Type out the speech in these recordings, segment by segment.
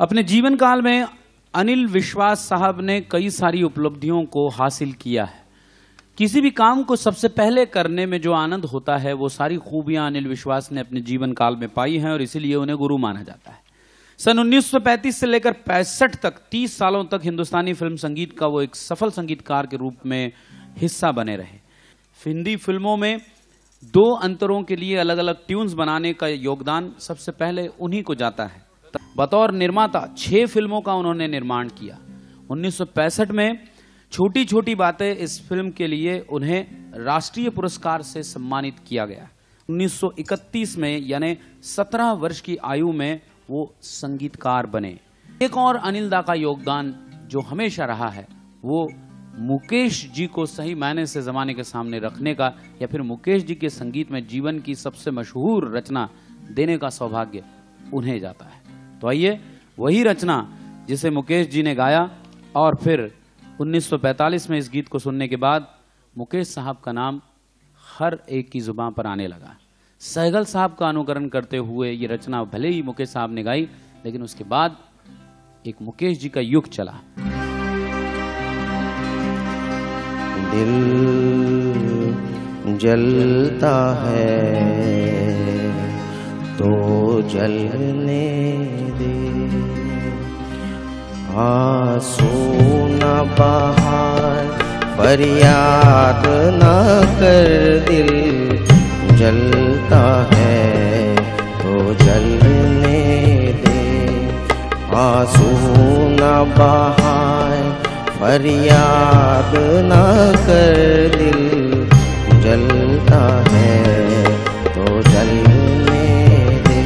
अपने जीवन काल में अनिल विश्वास साहब ने कई सारी उपलब्धियों को हासिल किया है। किसी भी काम को सबसे पहले करने में जो आनंद होता है वो सारी खूबियां अनिल विश्वास ने अपने जीवन काल में पाई हैं और इसीलिए उन्हें गुरु माना जाता है। सन 1935 से लेकर 65 तक 30 सालों तक हिंदुस्तानी फिल्म संगीत का वो एक सफल संगीतकार के रूप में हिस्सा बने रहे। हिंदी फिल्मों में 2 अंतरों के लिए अलग अलग ट्यून्स बनाने का योगदान सबसे पहले उन्हीं को जाता है। बतौर निर्माता 6 फिल्मों का उन्होंने निर्माण किया। 1965 में छोटी छोटी बातें इस फिल्म के लिए उन्हें राष्ट्रीय पुरस्कार से सम्मानित किया गया। 1931 में यानी 17 वर्ष की आयु में वो संगीतकार बने। एक और अनिल दा का योगदान जो हमेशा रहा है वो मुकेश जी को सही मायने से जमाने के सामने रखने का, या फिर मुकेश जी के संगीत में जीवन की सबसे मशहूर रचना देने का सौभाग्य उन्हें जाता है। तो आइए वही रचना जिसे मुकेश जी ने गाया और फिर 1945 में इस गीत को सुनने के बाद मुकेश साहब का नाम हर एक की जुबान पर आने लगा। सहगल साहब का अनुकरण करते हुए ये रचना भले ही मुकेश साहब ने गाई, लेकिन उसके बाद एक मुकेश जी का युग चला। दिल जलता है तो जलने दे, आंसू न बहार, फरियाद न कर। दिल जलता है तो जलने दे, आंसू न बहार, फरियाद न कर। दिल जलता है तो जलने दे।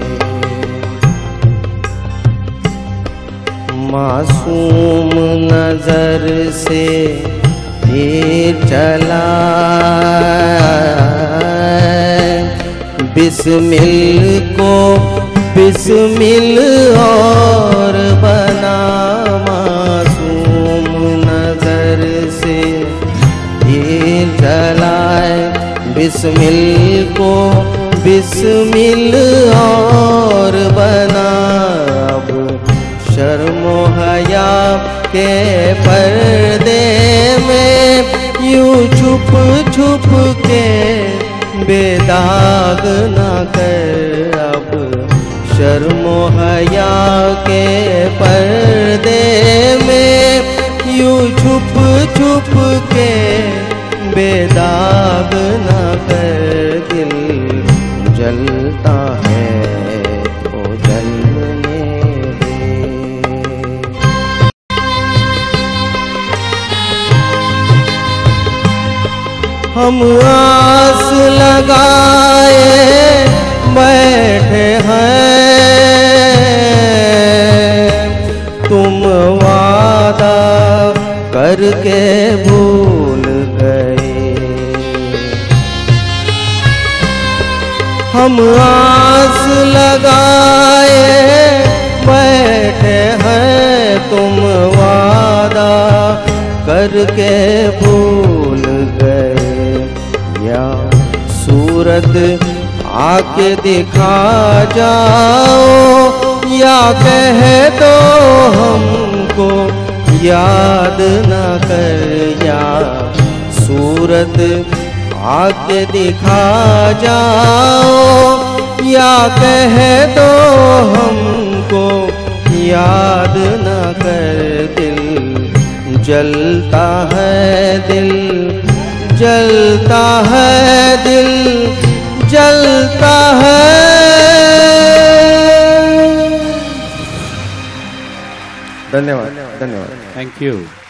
मासूम नजर से तीर चला, बिस्मिल को बिस्मिल और बना। मासूम नजर से तीर चलाए, बिस्मिल को बिस्मिल और बना। अब शर्मो हया के पर्दे में यूं छुप छुप के बेदाग ना कर। अब शर्मो हया के पर्दे में यूं छुप छुप के बेदाग ना कर। दिल जलता है तो जलने दे। हम आस लगाए बैठे हैं, तुम वादा करके भूल गए। हम आस लगाए बैठे हैं, तुम वादा करके भूल गए। या सूरत आके दिखा जाओ, या कह दो हमको याद न कर। या सूरत आके दिखा जाओ, या कह दो हमको याद न कर। दिल जलता है, दिल जलता है, दिल जलता है। धन्यवाद, धन्यवाद, थैंक यू।